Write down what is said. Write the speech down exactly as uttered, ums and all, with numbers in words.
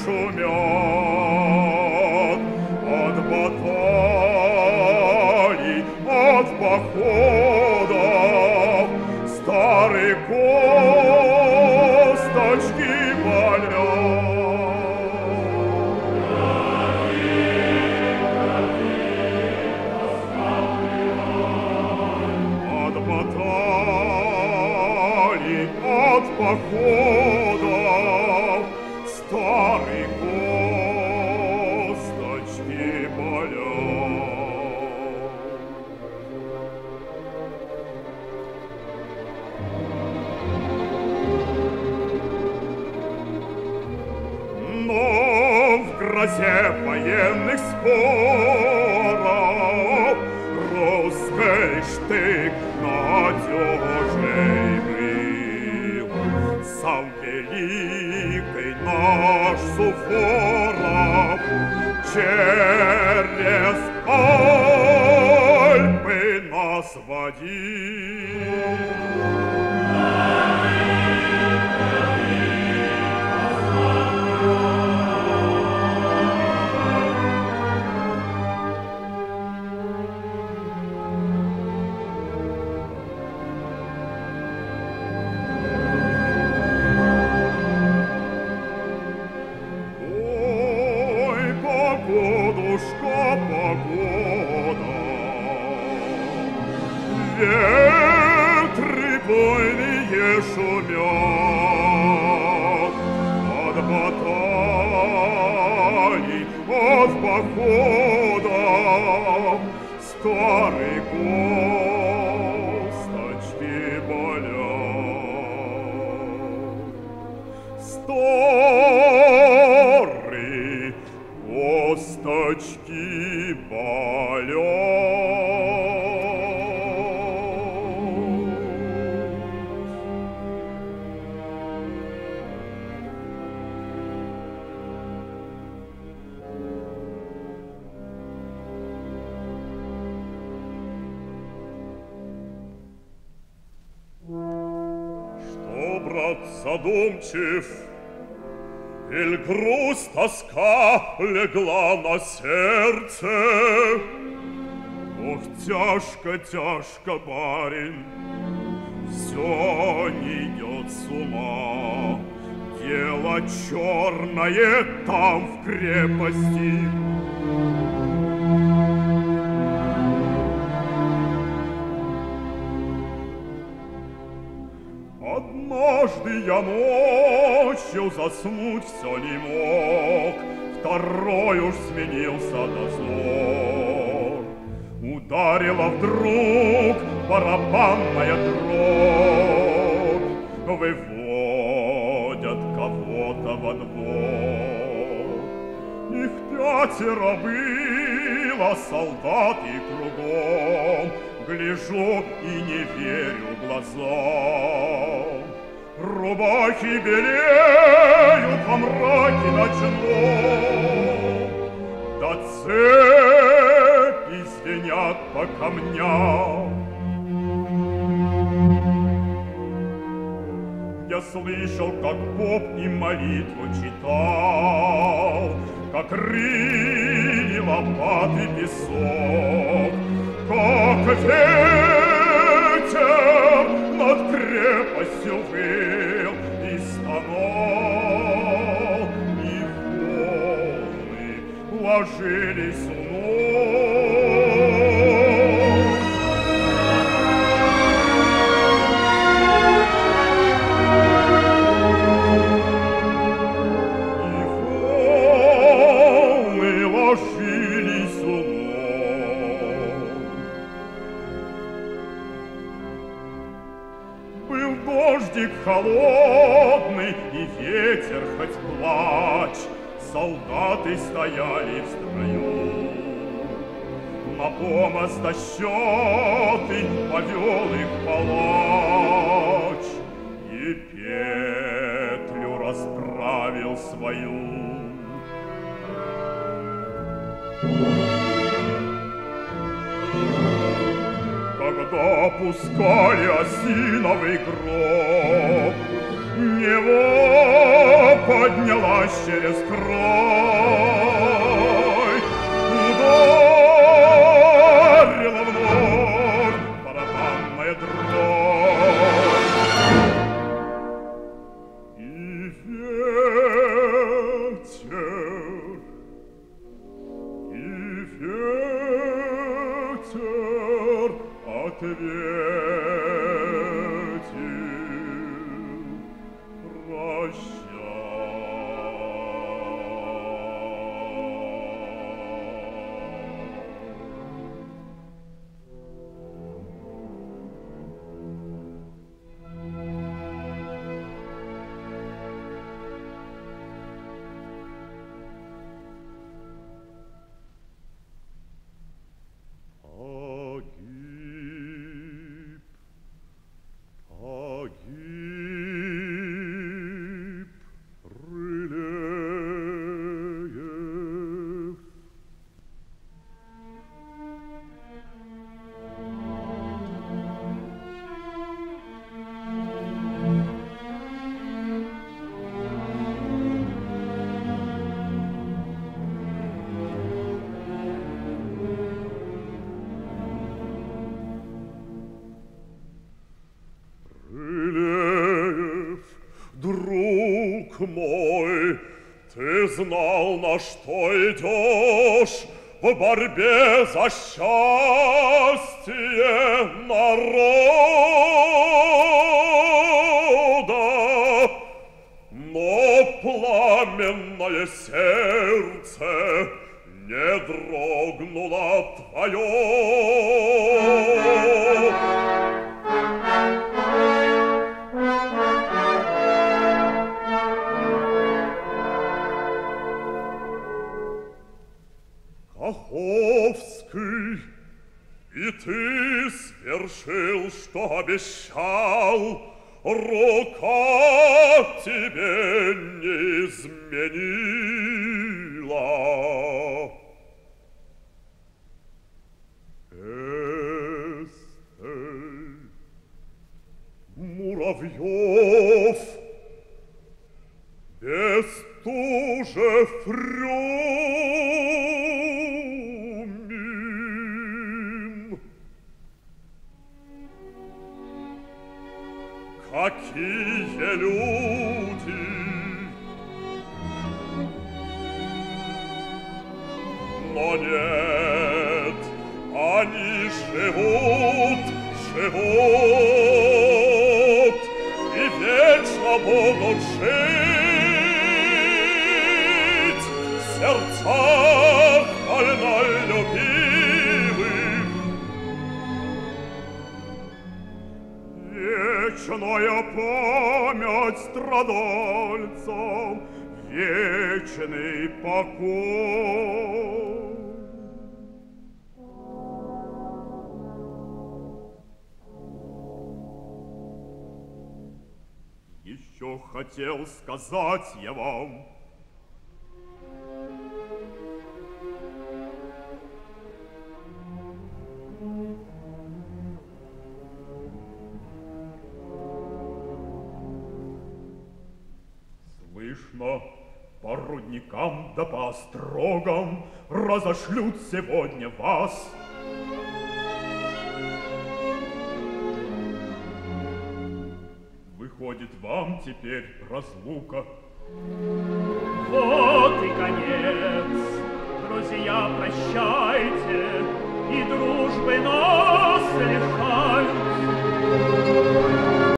шумят от баталий, от походов. Старые косточки болят. От баталий, от походов старые косточки болят. Но в грозе военных споров русский штык надежный был. Сам великий наш Суворов через Альпы нас водил. Погодушка, погода, ветры буйные шумят от баталий, от походов. Старые косточки болят. Старые косточки болят. Что, брат, задумчив? Иль грусть, тоска легла на сердце? Ох, тяжко, тяжко, барин, все не идет с ума. Дело черное там в крепости. Однажды я ночью заснуть все не мог, второй уж сменился дозор. Ударила вдруг барабанная дробь, выводят кого-то во двор. Их пятеро было, солдат и кругом. Гляжу и не верю глазам. Рубахи белеют во мраке ночном, да цепи звенят по камням. Я слышал, как поп им молитву читал, как рыли лопаты песок, как ветер над крепостью выл и стонал, и волны ложились в ночь. И волны ложились в ночь. Был дождик холодный и ветер хоть плачь, солдаты стояли в строю. На помост дощатый повел их палач и петлю расправил свою. Когда пускали осиновый гроб, Нева поднялась через край, ударила вновь барабанная дробь. И ветер, и ветер ответил: прощай. Погиб, погиб Рылеев. Рылеев, друг мой, ты знал, на что идешь в борьбе за счастье народа, но пламенное сердце не дрогнуло твое. Каховский, и ты свершил, что обещал, рука тебе не изменила. Эстель, Муравьев, Бестужев, Рюмин. Какие люди! Но нет, они живут, живут и вечно будут жить в сердцах вольнолюбивых. Вечная память страдальцам, вечный покой. Еще хотел сказать я вам, слышно, по рудникам да по острогам разошлют сегодня вас. Выходит, вам теперь разлука. Вот и конец, друзья, прощайте, и дружбы нас лишайте.